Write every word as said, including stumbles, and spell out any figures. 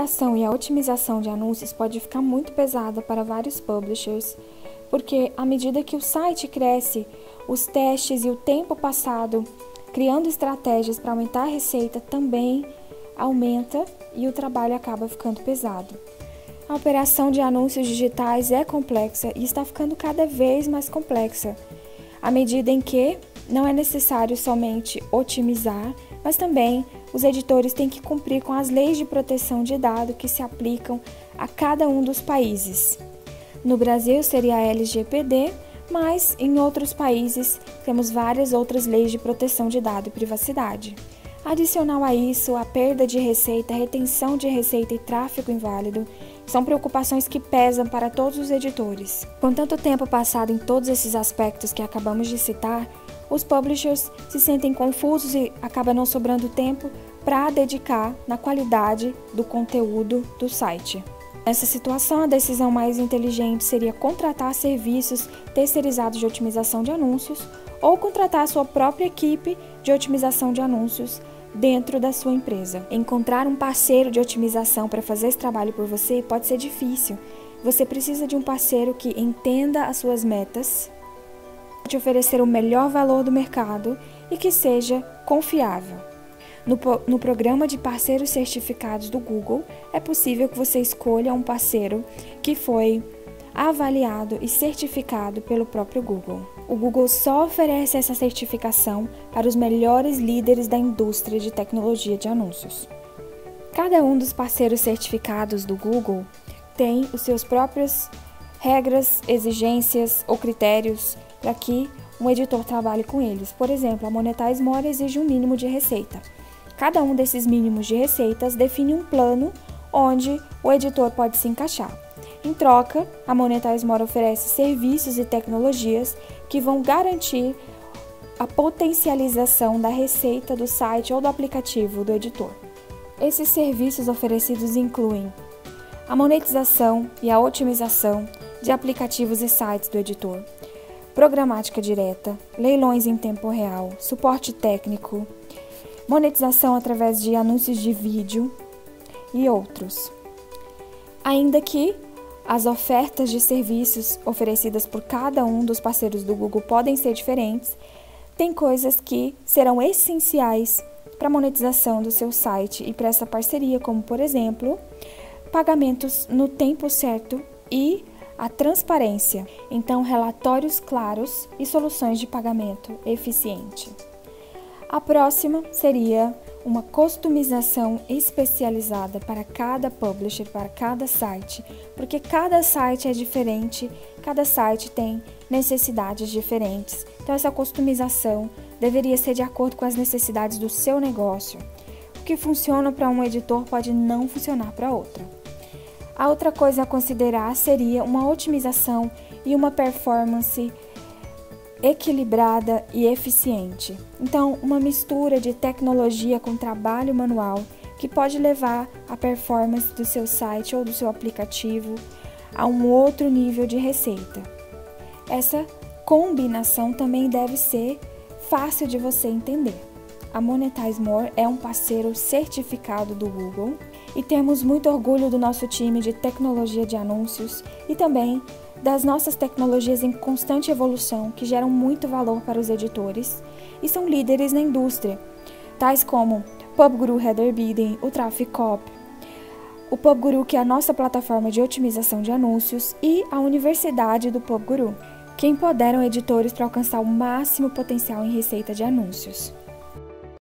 operação e a otimização de anúncios pode ficar muito pesada para vários publishers, porque à medida que o site cresce, os testes e o tempo passado criando estratégias para aumentar a receita também aumenta e o trabalho acaba ficando pesado. A operação de anúncios digitais é complexa e está ficando cada vez mais complexa, à medida em que não é necessário somente otimizar, mas também os editores têm que cumprir com as leis de proteção de dados que se aplicam a cada um dos países. No Brasil seria a L G P D, mas em outros países temos várias outras leis de proteção de dados e privacidade. Adicional a isso, a perda de receita, a retenção de receita e tráfego inválido são preocupações que pesam para todos os editores. Com tanto tempo passado em todos esses aspectos que acabamos de citar, os publishers se sentem confusos e acaba não sobrando tempo para dedicar na qualidade do conteúdo do site. Nessa situação, a decisão mais inteligente seria contratar serviços terceirizados de otimização de anúncios ou contratar a sua própria equipe de otimização de anúncios dentro da sua empresa. Encontrar um parceiro de otimização para fazer esse trabalho por você pode ser difícil. Você precisa de um parceiro que entenda as suas metas, te oferecer o melhor valor do mercado e que seja confiável. No, no programa de parceiros certificados do Google, é possível que você escolha um parceiro que foi avaliado e certificado pelo próprio Google. O Google só oferece essa certificação para os melhores líderes da indústria de tecnologia de anúncios. Cada um dos parceiros certificados do Google tem os seus próprios regras, exigências ou critérios para que um editor trabalhe com eles. Por exemplo, a Monetize More exige um mínimo de receita. Cada um desses mínimos de receitas define um plano onde o editor pode se encaixar. Em troca, a Monetize More oferece serviços e tecnologias que vão garantir a potencialização da receita do site ou do aplicativo do editor. Esses serviços oferecidos incluem a monetização e a otimização de aplicativos e sites do editor, programática direta, leilões em tempo real, suporte técnico, monetização através de anúncios de vídeo e outros. Ainda que as ofertas de serviços oferecidas por cada um dos parceiros do Google podem ser diferentes, tem coisas que serão essenciais para a monetização do seu site e para essa parceria, como, por exemplo, pagamentos no tempo certo e a transparência. Então, relatórios claros e soluções de pagamento eficiente. A próxima seria uma customização especializada para cada publisher, para cada site, porque cada site é diferente, cada site tem necessidades diferentes. Então, essa customização deveria ser de acordo com as necessidades do seu negócio. O que funciona para um editor pode não funcionar para outro. A outra coisa a considerar seria uma otimização e uma performance equilibrada e eficiente. Então, uma mistura de tecnologia com trabalho manual que pode levar a performance do seu site ou do seu aplicativo a um outro nível de receita. Essa combinação também deve ser fácil de você entender. A Monetize More é um parceiro certificado do Google e temos muito orgulho do nosso time de tecnologia de anúncios e também das nossas tecnologias em constante evolução que geram muito valor para os editores e são líderes na indústria, tais como PubGuru Header Bidding, o Traffic Cop, o PubGuru, que é a nossa plataforma de otimização de anúncios, e a Universidade do PubGuru, que empoderam editores para alcançar o máximo potencial em receita de anúncios.